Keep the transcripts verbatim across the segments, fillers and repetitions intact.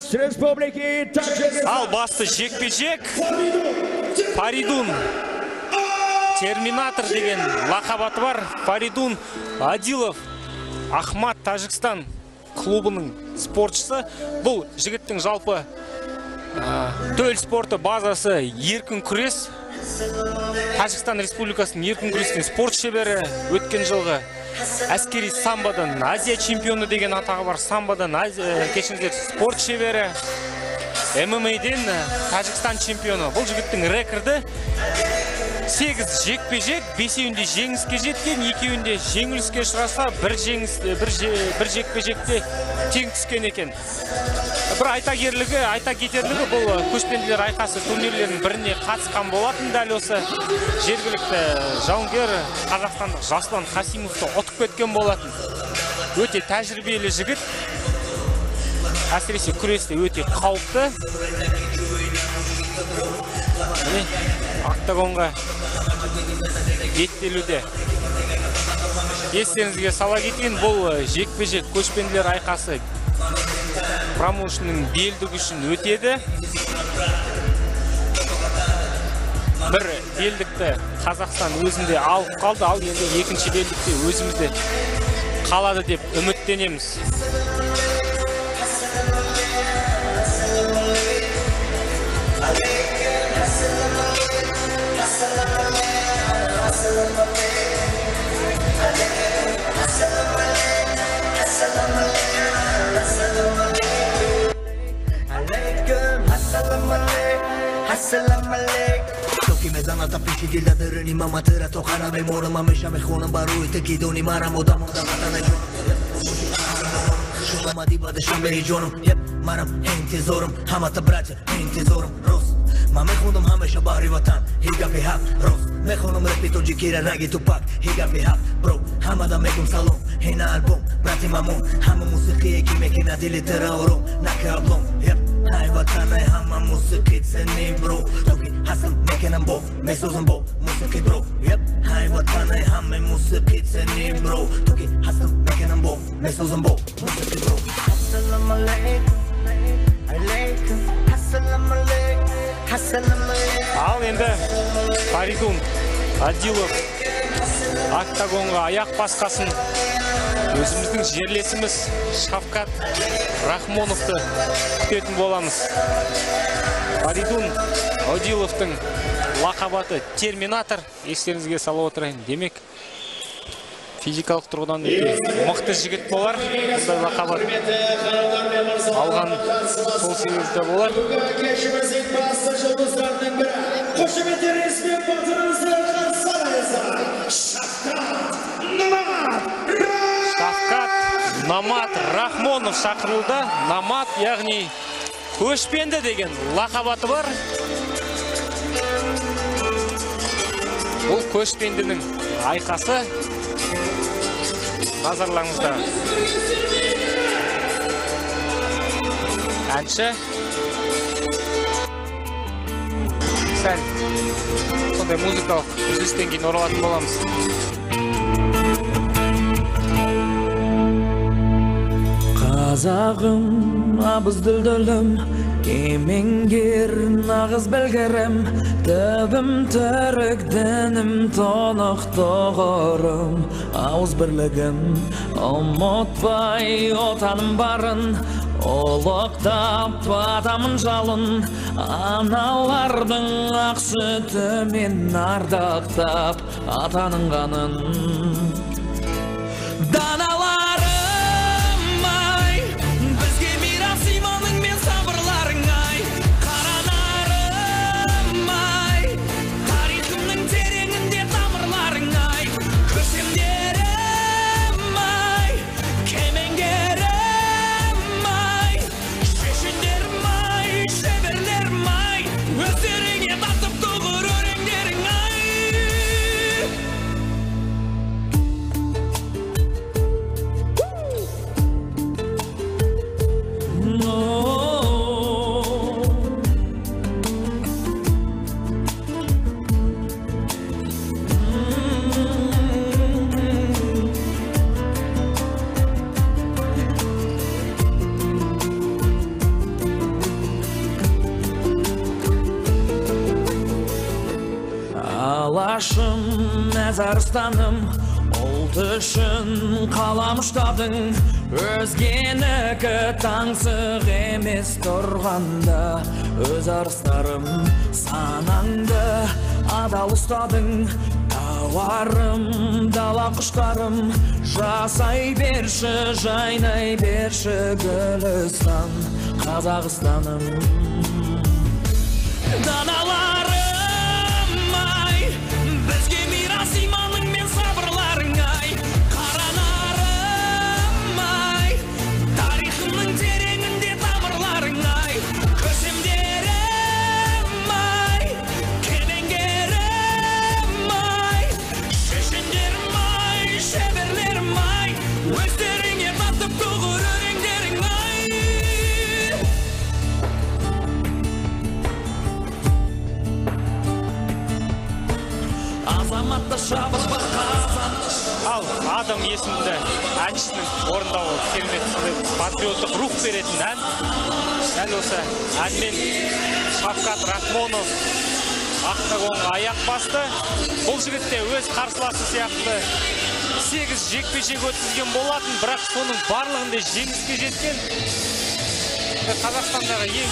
Республики Тәжікстан. Ал басты жекпе-жек. Фаридун Терминатор деген лақабаты бар. Фаридун Адилов Ахмат Тәжікстан клубының спортшысы. Бұл жігіттің жалпы төл спорты базасы еркін күрес. Тәжікстан Республикасының еркін күрестің спорт шебері. Өткен жылғы әскери самбодан Азия чемпионы деген атағы бар. Самбодан кешіңіздер спорт шебері. эм эм а-ден Тәжікстан чемпионы. Бұл жігіттің рекорды сегіз жекпе-жек, бесеуінде жеңіске жеткен, екеуінде жеңіліске ұшыраса, бір жеңіс, бір жекпе-жекте тең түскен екен. Бір айта керлігі, айта кетерлігі бұл көшпенділер айқасы турнирлерінің біріне қатысқан болатын. Дәл осы жергілікті жауынгер қазақстандық Жаслан Қасимовты ұтып кеткен болатын. Өте тәжірибелі жігіт. Әсіресе күресте өте қауіпті. Октагонға беттелуде. Естеріңізге сала кетейін, бұл жекпе-жек көшпенділер айқасы промоушнның белдігі үшін өтеді. Бір белдікті Қазақстан өзінде алып қалды, ал енді екінші белдікте өзімізде қалады деп үміттенеміз. Toki me zanata pishi di la dărâni mama tăra tocana me moră mame și ame khonam baru ite kidoni mara moda moda matana jo Shuma diba de shamberi jonum yep maram intizorım hamata bracha intizorım ros Mame khondam hamesha bari vatan higa pe hap ros me khonam repito jikira ragi tupak higa pe hap bro hamada mekum salon hina album brati mamun hama musiqiye ki mekina dili tera orom naka ablom yep Hai vatanay hama musiqit seni bro Toki hasıl mekenam bo mesozum bo musiqi bro Yep Hai vatanay hama musiqit seni bro Toki hasıl mekenam bo mesozum bo musiqi bro Assalamu alaikum Alaikum Assalamu alaikum Assalamu alaikum Ал енді Фаридун Адилов Октагонға аяқ басқасын өзіміздің жерлесіміз Шавкат Рахмоновты күтетін боламыз. Фаридун Адиловтың лақабаты Терминатор. Естеріңізге салып отырайын. Демек, физикалық тұрғыдан мықты жігіт болар. Бұндай лақабат алған сол себепті болар. Шавкат Намат Рахмонов шақырылды. Намат, яғни көшпенді деген лақабаты бар. Бұл көшпендінің айқасы. Назарларыңызда. Әнші. Сәл сондай музыкалық үзілістен кейін оралатын боламыз. Қазағым, абыз дүлділім, кемеңгер нағыз білгірім, түбім түрік дінім, тонық тоғырым, ауыз бірлігім, ұмытпай отаным барын, ұлықтап атамын жалын, аналардың ақ сүтімен ардақтап атаның қанын. Қазақстаным ұлт үшін қалам ұштадың, өзгенікі таңсық емес тұрғанда, өз арыстарым санаңды адал ұстадың. Тауарым, дала құштарым, жасай берші, жайнай берші Гүлістан, Қазақстаным. Даналарым ай, бізге мирас иманың мен сабырларың ай. Қаранарым ай, тарихымның тереңінде тамырларың ай. Көсемдерім ай, кемеңгерім ай, шешендерім ай, шеберлерім ай, өздеріңе татып тұғыр өреңдерің ай. Азаматты шабыс бақазан. Ал Адам есімді әншінің орындауы керемет патриоттық рух беретін ән. Дәл осы әнмен Шавкат Рахмонов октагонға аяқ басты. Бұл жігітте өз қарсыласы сияқты сегіз жекпе-жек өткізген болатын, бірақ соның барлығында жеңіске жеткен. Қазақстандағы ең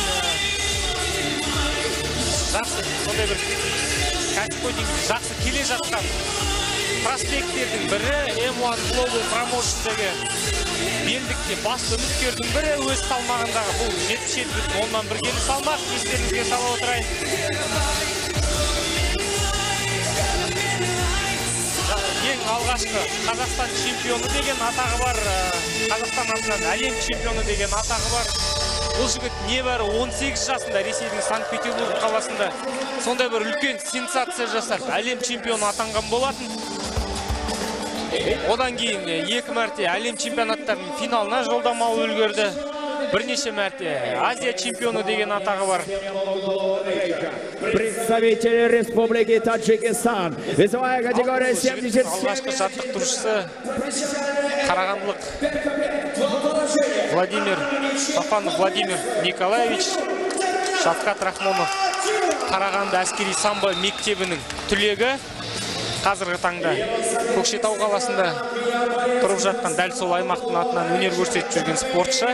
жақсы, сондай бір кәсіпқой жақсы келе жатқан проспекттердің бірі, эм уан Global Promotions'дегі белдікте басты үміткердің бірі, өз салмағындағы бұл жетпіс жеті бүтін оннан бір келі салмақ. Естеріңізге сала отырайын. Ең алғашқы Қазақстан чемпионы деген атағы бар, Қазақстан атынан әлем чемпионы деген атағы бар. Бұл жігіт небәрі он сегіз жасында Ресейдің Санкт-Петербург қаласында сондай бір үлкен сенсация жасап, әлем чемпионы атанған болатын. Одан кейін екі мәрте әлем чемпионаттарының финалына жолдама алып үлгерді. Бірнеше мәрте Азия чемпионы деген атағы бар. Представитель Республики Таджикистан, весовая категория семьдесят семь. Алғашқы жаттықтырушысы қарағандылық Владимир Папанов Владимир Николаевич. Шавкат Рахмонов Қарағанды әскери самбо мектебінің түлегі. Қазіргі таңда Көкшетау қаласында тұрып жатқан дәл сол аймақтың атынан өнер көрсетіп жүрген спортшы.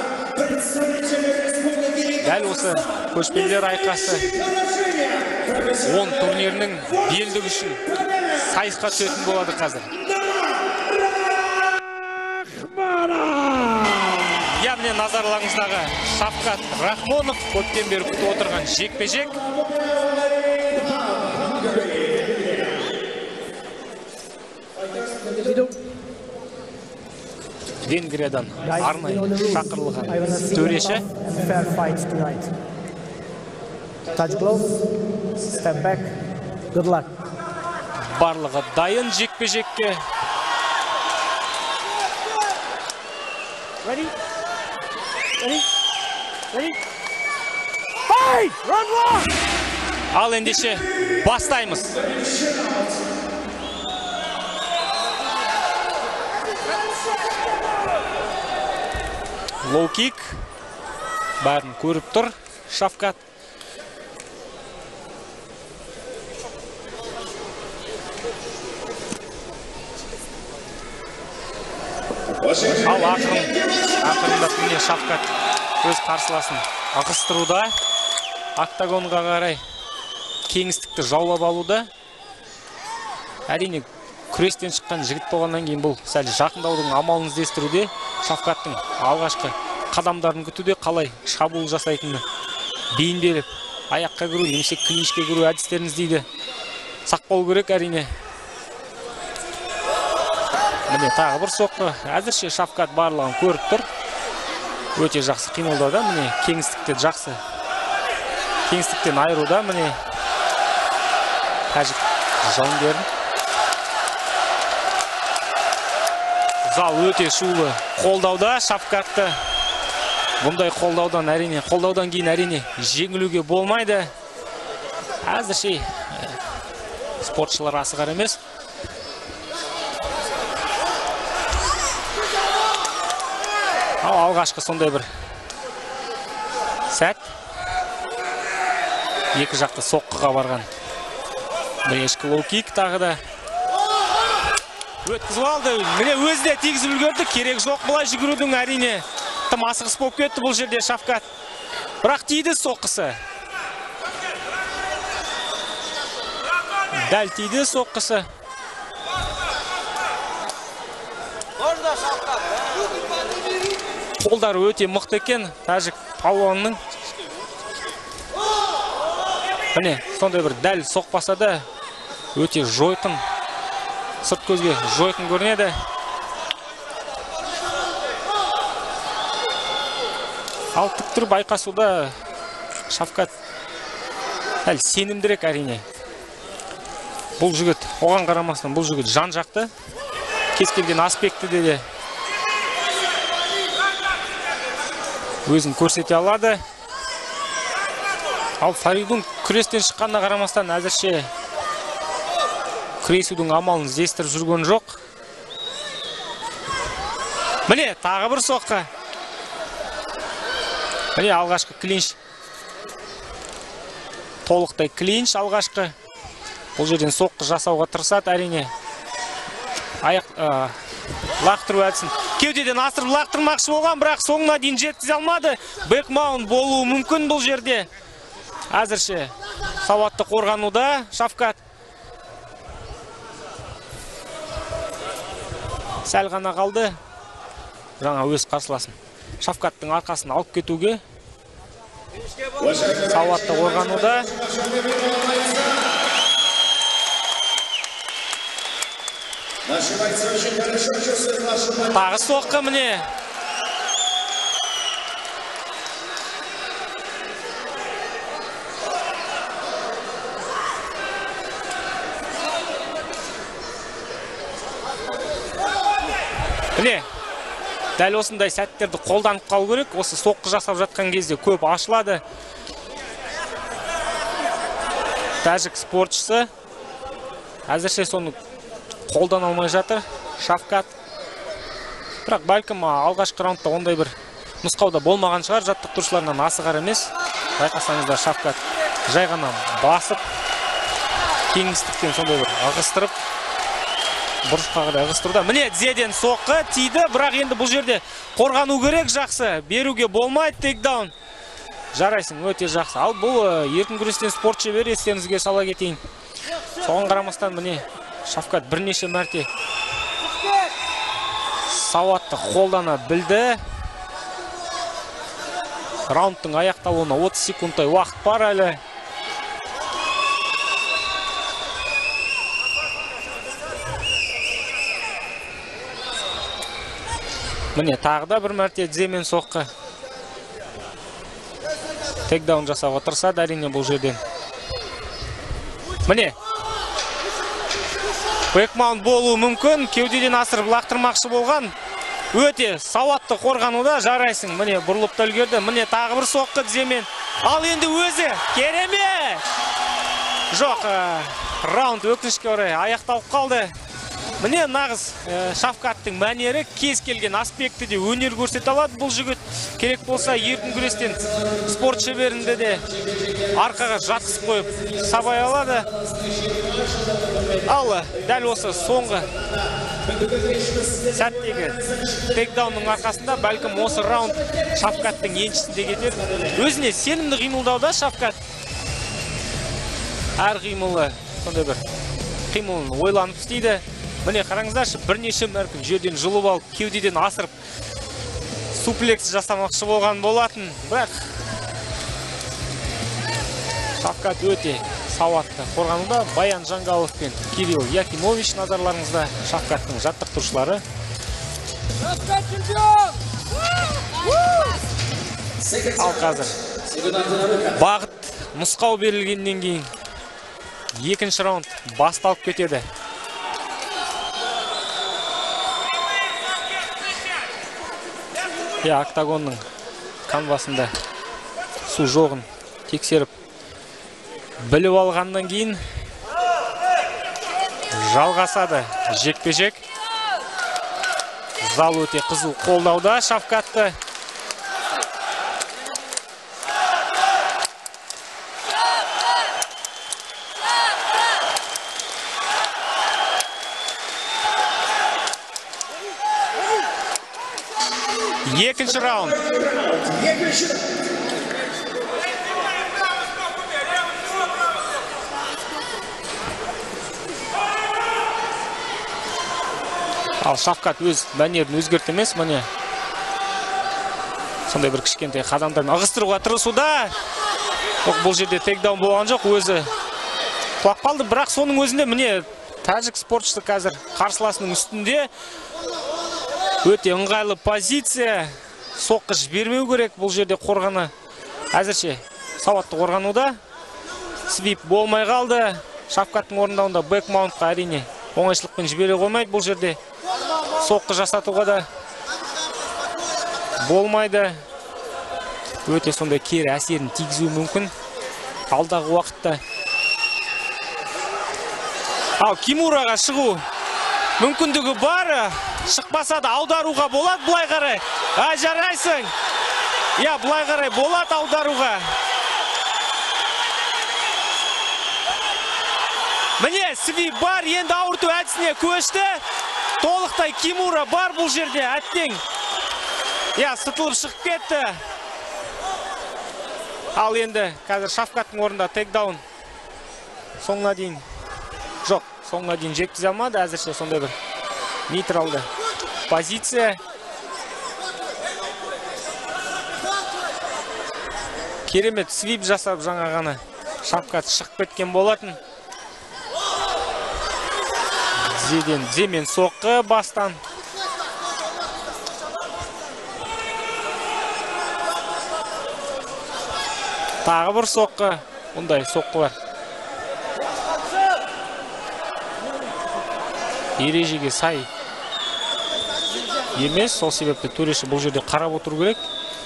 Дәл осы көшпелілер айқасы он турнирінің белдігі үшін сайысқа түсетін болады қазір. Яғни назарларыңыздағы Шавкат Рахмонов көптен бері күтіп отырған жекпе-жек. Венгриядан арнайы шақырылған төреші. Барлығы дайын жекпе-жекке. Ready? Ready? Ready? Fight! Run, run! Ал ендеше бастаймыз. Лоу-кик. Бәрін көріп тұр Шавкат. Ал ақырын, ақырында міне Шавкат өз қарсыласын ығыстыруда. Октагонға қарай кеңістікті жаулап алуда. Әрине күрестен шыққан жігіт болғаннан кейін бұл сәл жақындаудың амалын іздестіруде. Шавкаттың алғашқы қадамдарын күтуде, қалай шабуыл жасайтыны бейімделіп, аяққа кіру, немесе клинчке кіру әдістерін іздейді. Сақ болу керек әрине. Міне тағы бір соққы. Әзірше Шавкат барлығын көріп тұр. Өте жақсы қимылдауда. Міне кеңістікте жақсы. Кеңістіктен айыруда. Міне тәжік жауынгерін. Зал өте шулы қолдауда Шавкатты. Бұндай қолдаудан әрине, қолдаудан кейін әрине жеңілуге болмайды. Әзірше спортшылар асығар емес. Ал алғашқы сондай бір сәт. Екі жақты соққыға барған. Бір ешкі лоу-кик тағы да. өткізіп алды. Міне өзі де тигізіп үлгерді. Керек жоқ бұлай жүгірудің, әрине. Тым асығыс болып кетті бұл жерде Шавкат. Бірақ тиді соққысы. Дәл тиді соққысы. Қолдары өте мықты екен тәжік палуанның. Міне, сондай бір дәл соқпаса да өте жойқын, сырт көзге жойқын көрінеді. Ал тік тұрып айқасуда Шавкат дәл сенімдірек әрине. Бұл жігіт, оған қарамастан бұл жігіт жан жақты. Кез келген аспектіде де өзін көрсете алады. Ал Фаридун күрестен шыққанына қарамастан әзірше күресудің амалын іздестіріп жүрген жоқ. Міне, тағы бір соққы. Міне, алғашқы клинч. Толықтай клинч алғашқы. Бұл жерден соққы жасауға тырысады әрине. Аяқ лақтыру әдісін. Кеудеден асырып лақтырмақшы болған, бірақ соңына дейін жеткізе алмады. Бэкмаунт болуы мүмкін бұл жерде. Әзірше сауатты қорғануда Шавкат. Сәл ғана қалды. Жаңа өз қарсыласын Шавкаттың арқасын алып кетуге. Сауатты қорғануда. Тағы соққы міне. Міне, дәл осындай сәттерді қолданып қалу керек. Осы соққы жасап жатқан кезде көп ашылады. Тәжік спортшысы әзірше соны қолдан алмай жатыр Шавкат. Бірақ бәлкім алғашқы раундта ондай бір нұсқауда болмаған шығар, жаттықтырушыларынан асығар емес. Байқасаңыздар Шавкат жай ғана басып, кеңістіктен сондай бір ығыстырып, бұрышқа қарай ығыстыруда. Міне тізеден соққы тиді, бірақ енді бұл жерде қорғану керек, жақсы. Беруге болмайды, тейкдаун. Жарайсың, өте жақсы. Ал бұл еркін күрестен спорт шебері, естеріңізге сала кетейін. Соған қарамастан міне Шавкат бірнеше мәрте сауатты қолдана білді. Раундтың аяқталуына отыз секундтай уақыт бар әлі. Міне тағы да бір мәрте тіземен соққы. Тейкдаун жасауға тырысады әрине бұл жерден. Міне бэкмаунт болуы мүмкін, кеудеден асырып лақтырмақшы болған. Өте сауатты қорғануда, жарайсың. Міне бұрылып та үлгерді. Міне тағы бір соққы тіземен. Ал енді өзі кереме. Жоқ, раунд өкінішке орай аяқталып қалды. Міне нағыз Шавкаттың мәнері, кез келген аспектіде өнер көрсете алады бұл жігіт. Керек болса еркін күрестен спорт шеберінде де арқаға жатқызып қойып сабай алады. Ал дәл осы соңғы сәттегі тейкдаунның арқасында бәлкім осы раунд Шавкаттың еншісінде кетер. Өзіне сенімді қимылдауда Шавкат. Әр қимылы сондай бір қимылын ойланып істейді. Міне қараңыздаршы, бірнеше мәркін жерден жұлып алып, кеудеден асырып суплекс жасамақшы болған болатын. Бірақ Шавкат өте сауатты қорғануда. Баян Жангалов пен Кирилл Якимович назарларыңызда, Шавкаттың жаттықтырушылары. Ал қазір бағыт нұсқау берілгеннен кейін екінші раунд басталып кетеді. Я октагонның канвасында су жоғын тексеріп біліп алғаннан кейін жалғасады жекпе-жек. Зал өте қызу қолдауда Шавкатты. Екінші раунд. Ал Шавкат өз мәнерін өзгерт емес, міне. Сондай бір кішкентай қадамдарын ығыстыруға тырысуда. Бұл жерде тейкдаун болған жоқ, өзі құлап қалды, бірақ соның өзінде міне тәжік спортшысы қазір қарсыласының үстінде. Өте ыңғайлы позиция, соққы жібермеу керек, бұл жерде қорғаны әзірше сауатты қорғануда. Свип болмай қалды, Шавкаттың орындауында бэк-маунтқа әрине оңайшылықпен жібере қоймайды, бұл жерде соққы жасатуға да болмайды. Өте сондай кері әсерін тигізуі мүмкін алдағы уақытта. Ал Кимураға шығу мүмкіндігі бар, шықпаса да аударуға болады бұлай қарай. А, жарайсың. Я, бұлай қарай болады аударуға. Міне, свип бар, енді ауырту әдісіне көшті. Толықтай Кимура бар бұл жерде, әттең. Я, сытылып шығып кетті. Ал енді қазір Шавкаттың орында тейкдаун соңына дейін жоқ, соңына дейін жеткізе алмады, әзірше сондай бір нейтралды позиция. Керемет свип жасап жаңа ғана Шавкат шығып кеткен болатын. Зеден Земен соққы бастан. Тағы бір соққы, бұндай соққы бар. Ережеге сай емес, сол себепті төреші бұл жерде қарап отыру керек.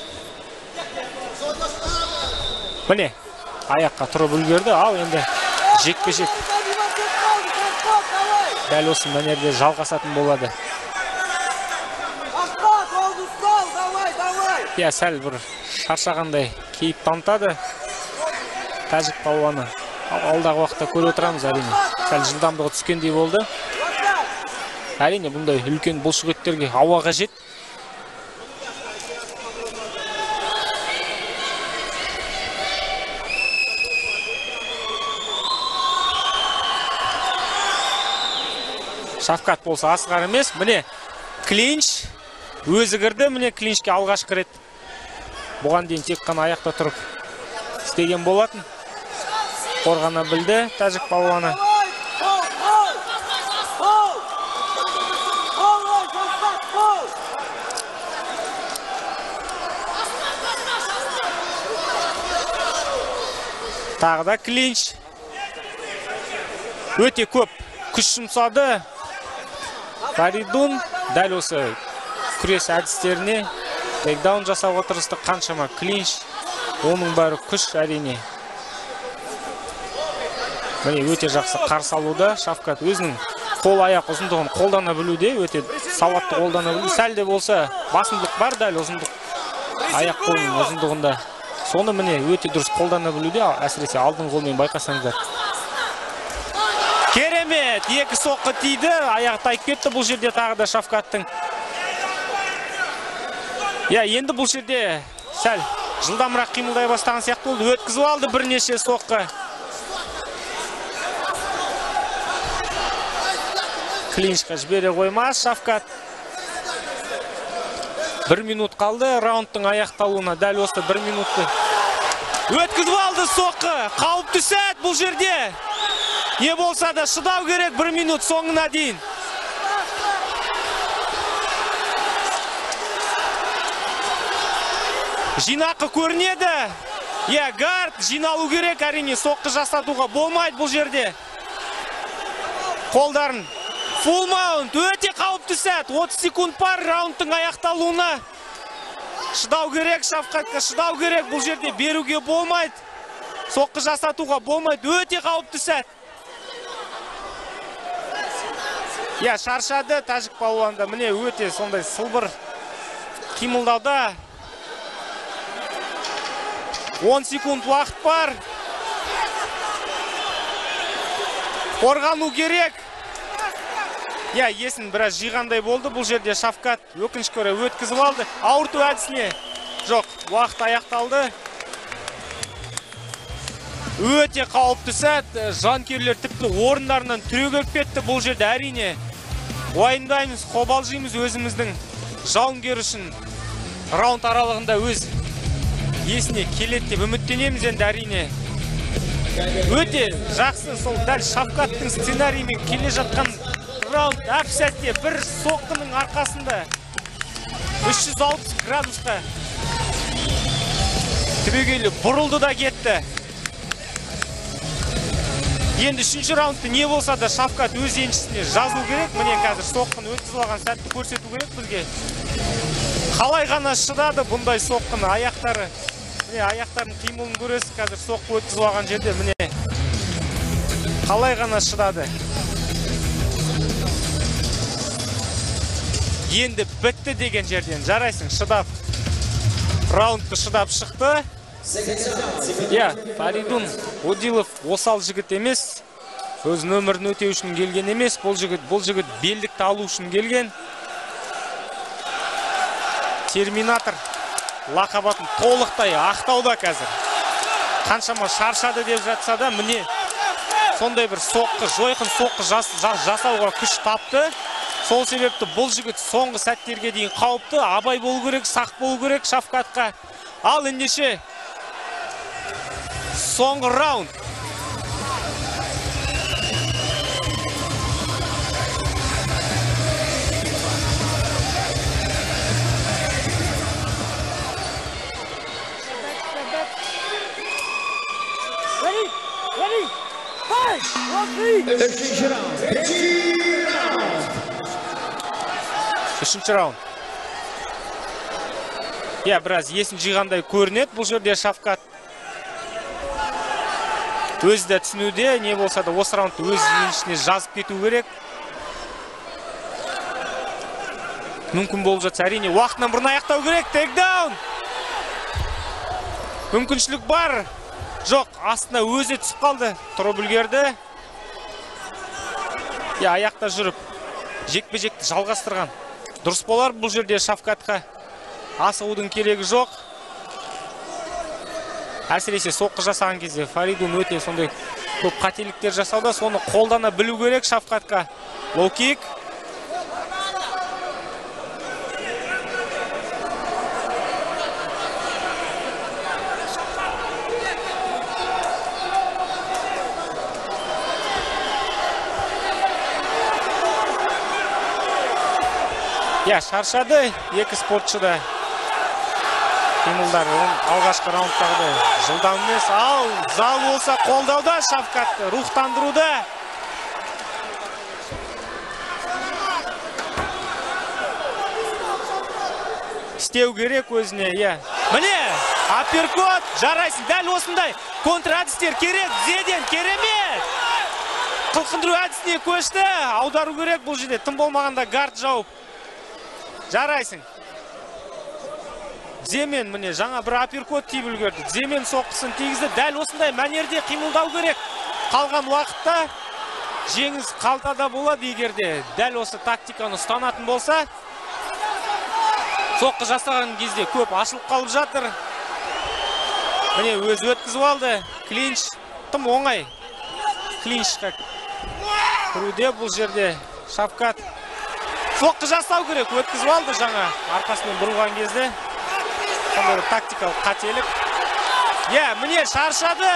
Міне, аяққа тұрып үлгерді, ал енді жекпе-жек дәл осы мәнерде жалғасатын болады. Я, сәл бір шаршағандай кейіп танытады тәжік палуаны. Алдағы уақытта көре отырамыз, әрине. Сәл жылдамдығы түскендей болды. Әрине, бұндай үлкен бұлшықеттерге ауа қажет. Шавкат болса асығар емес. Міне, клинч өзі кірді. Міне, клинчке алғашқы рет бұған дейін тек қана аяқта тұрып істеген болатын. Қорғана білді тәжік палуаны. Тағы да клинч. Өте көп күш жұмсады Фаридун. Дәл осы күрес әдістеріне тейкдаун жасауға тырысты. Қаншама клинч, оның бәрі күш әрине. Міне өте жақсы қарсы алуда. Шавкат өзінің қол аяқ ұзындығын қолдана білуде, өте сауатты қолдана білуде. Сәл де болса басымдық бар дәл ұзындық аяқ қолының ұзындығында. Соны міне өте дұрыс қолдана білуде, әсіресе алдың қолмен байқасаңыздар. Керемет, екі соққы тиді, аяқ тайып кетті бұл жерде тағы да Шавкаттың. Я, енді бұл жерде сәл жылдамырақ қимылдай бастаған сияқты болды. Өткізіп алды бірнеше соққы. Клинчқа жібере қоймас Шавкат. Бір минут қалды раундтың аяқталуына, дәл осы бір минутты. Өткізіп алды соққы. Қауіпті сәт бұл жерде. Не болса да шыдау керек бір минут соңына дейін. Жинақы көрінеді. Я, гард жиналу керек, әрине соққы жасатуға болмайды бұл жерде. Қолдарын. Фулл маунт, өте қауіпті сәт. отыз секунд бар раундтың аяқталуына. Шыдау керек, Шавкатқа шыдау керек. Бұл жерде беруге болмайды. Соққы жасатуға болмайды. Өте қауіпті сәт. Я, шаршады тәжік палуанда. Міне өте сондай сылбыр қимылдауда. он секунд уақыт бар. Қорғану керек. Я есін біраз жиғандай болды. Бұл жерде Шавкат өкінішке орай өткізіп алды. Ауырту әдісіне жоқ, уақыт аяқталды. Өте қауіпті сәт. Жанкүйерлер тіпті орындарынан түрегеліп кетті. Бұл жерде әрине уайымдаймыз, қобалжимыз өзіміздің жауынгер үшін раунд аралығында өз есіне келеді деп үміттенеміз. Енді әрине өте жақсы, сол дәл Шавкаттың сценариймен келе жатқан раунд әп сәтте бір соққының арқасында үш жүз алпыс градусқа түбегейлі бұрылды да кетті. Енді үшінші раундты не болса да Шавкат өз еншісіне жазу керек. Міне қазір соққын өткізіп алған сәтті көрсету керек бізге. Қалай ғана шыдады бұндай соққыны аяқтары. Міне аяқтарын қимылын көресіз, қазір соққы өткізіп алған жерде міне қалай ғана шыдады. Енді бітті деген жерден жарайсың, шыдап. Раундты шыдап шықты. Я, Фаридун Одилов осал жігіт емес. Өз нөмірін өтеу үшін келген емес. Бұл жігіт, бұл жігіт белдікті алу үшін келген. Терминатор лақабатын толықтай ақтауда қазір. Қаншама шаршады деп жатса да, міне сондай бір соққы, жойқын соққы жасауға күш тапты. Сол себепті бұл жігіт соңғы сәттерге дейін қауіпті, абай болу керек, сақ болу керек Шавкатқа. Ал ендеше соңғы раунд. Ready? Ready? Fight! Üçüncü round. Үшінші раунд. Я, біраз есін жиғандай көрінеді. Бұл жерде Шавкат өзі де түсінуде, не болса да осы раундты өз еншісіне жазып кету керек. Мүмкін болып жатса, әрине уақытынан бұрын аяқтау керек. Тейкдаун! Мүмкіншілік бар. Жоқ, астына өзі түсіп қалды. Тұрып үлгерді. Я, аяқта жүріп жекпе-жекті жалғастырған дұрыс болар. Бұл жерде Шавкатқа асығудың керегі жоқ. Әсіресе соққы жасаған кезде Фаридун өте сондай көп қателіктер жасауда, соны қолдана білу керек Шавкатқа. Лоу-кик. Я, шаршады екі спортшы да. Қимылдар алғашқы раундтағыдай жылдам емес. Ал зал болса қолдауда Шавкатты, рухтандыруда. Істеу керек өзіне, я. Міне, апперкот, жарайсың, дәл осындай контр-әдістер керек, Зеден керемет. Қылқындыру әдісіне көшті, аудару керек бұл жерде, тым болмағанда гард жауып. Жарайсың. Дземен міне жаңа бір апперкот тиіп үлгерді. Дземен соққысын тигізді. Дәл осындай мәнерде қимылдау керек. Қалған уақытта жеңіс қалтада болады егерде дәл осы тактиканы ұстанатын болса. Соққы жасаған кезде көп ашылып қалып жатыр. Міне өзі өткізіп алды. Клинч тым оңай. Клинчқа кіруде бұл жерде Шавкат. Соққы жасау керек, өткізіп алды жаңа арқасымен бұрылған кезде. Сондай тактикалық қателік. Я, міне шаршады.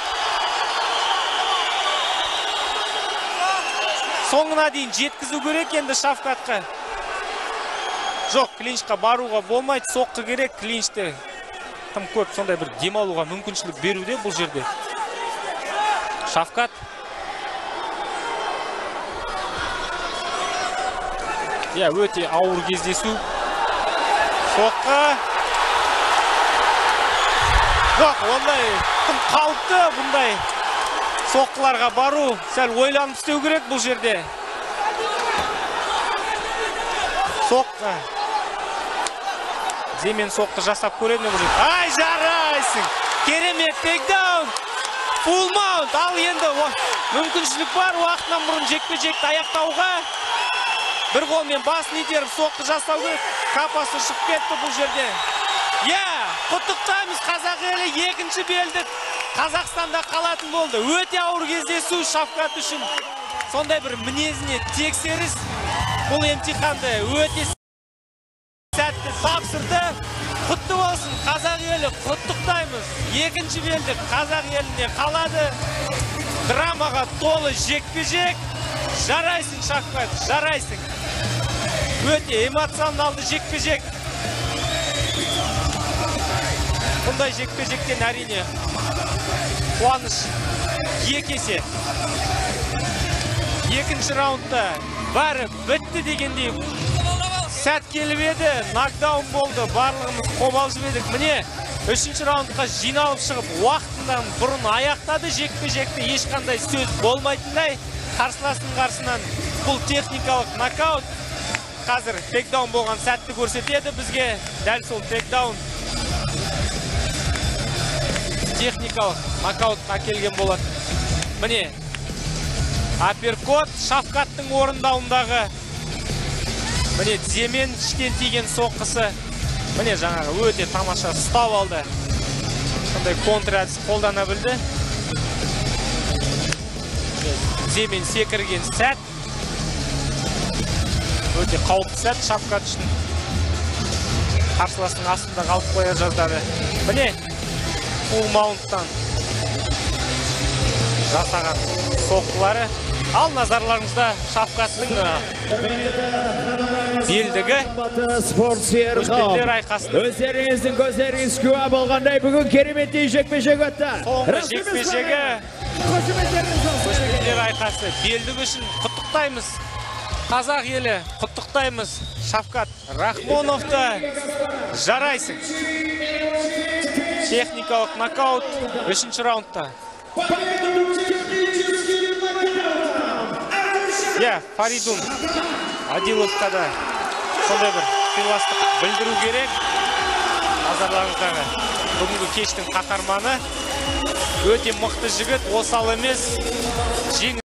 Соңына дейін жеткізу керек енді Шавкатқа. Жоқ, клинчқа баруға болмайды, соққы керек клинчті. Тым көп сондай бір демалуға мүмкіншілік беруде бұл жерде. Шавкат. Я, өте ауыр кездесу. Соққы. Жоқ, ондай тым қауіпті бұндай соққыларға бару. Сәл ойланып істеу керек бұл жерде. Соққы. Дземен соққы жасап көреді бұл жерде. Ай, жарайсың. Керемет тейкдаун. Фулл маунт. Ал енді мүмкіншілік бар уақытынан бұрын жекпе-жекті аяқтауға. бір қолмен басын итеріп соққы жасау керек. Қапасы ұшып кетті бұл жерде. Я, құттықтаймыз қазақ елі екінші белдік Қазақстанда қалатын болды. Өте ауыр кездесу Шавкат үшін. Сондай бір мінезіне тексеріс бұл емтиханды өте сәтті тапсырды. Құтты болсын қазақ елі, құттықтаймыз. Екінші белдік қазақ еліне қалады. Драмаға толы жекпе-жек. Жарайсың Шавкат, жарайсың. Өте эмоционалды жекпе-жек. Бұндай жекпе-жектен әрине қуаныш екі есе. Екінші раундта бәрі бітті дегендей сәт келіп еді, нокдаун болды, барлығымыз қобалжып едік. Міне, үшінші раундқа жиналып шығып, уақытынан бұрын аяқтады жекпе-жекті, ешқандай сөз болмайтындай. Қарсыластың қарсынан бұл техникалық нокаут. Қазір текдаун болған сәтті көрсетеді бізге. Дәл сол текдаун техникалық нокаутқа әкелген болады. Міне, апперкот Шавкаттың орындауындағы. Міне, тіземен іштен тиген соққысы. Міне, жаңағы өте тамаша ұстап алды. Сондай контр-әдіс қолдана білді. Тіземен секірген сәт. Өте қауіпті сәт Шавкат үшін. Қарсыластың астында қалып қоя жаздады. Міне, фул маунттан жасаған соққылары. Ал назарларыңызда Шавкаттың белдігі көшпенділер айқасы. Өздеріңіздің көздеріңіз куә болғандай бүгін кереметтей жекпе-жек өтті. Соңғы жекпе-жегі көшпенділер айқасы. Белдігі үшін құттықтаймыз. Қазақ елі құттықтаймыз. Шавкат Рахмоновты жарайсың. Техникалық нокаут үшінші раундта. Я, Фаридун Адиловқа да сондай бір сыйластық білдіру керек. Назарларыңыздағы бүгінгі кештің қаһарманы өте мықты жігіт, осал емес.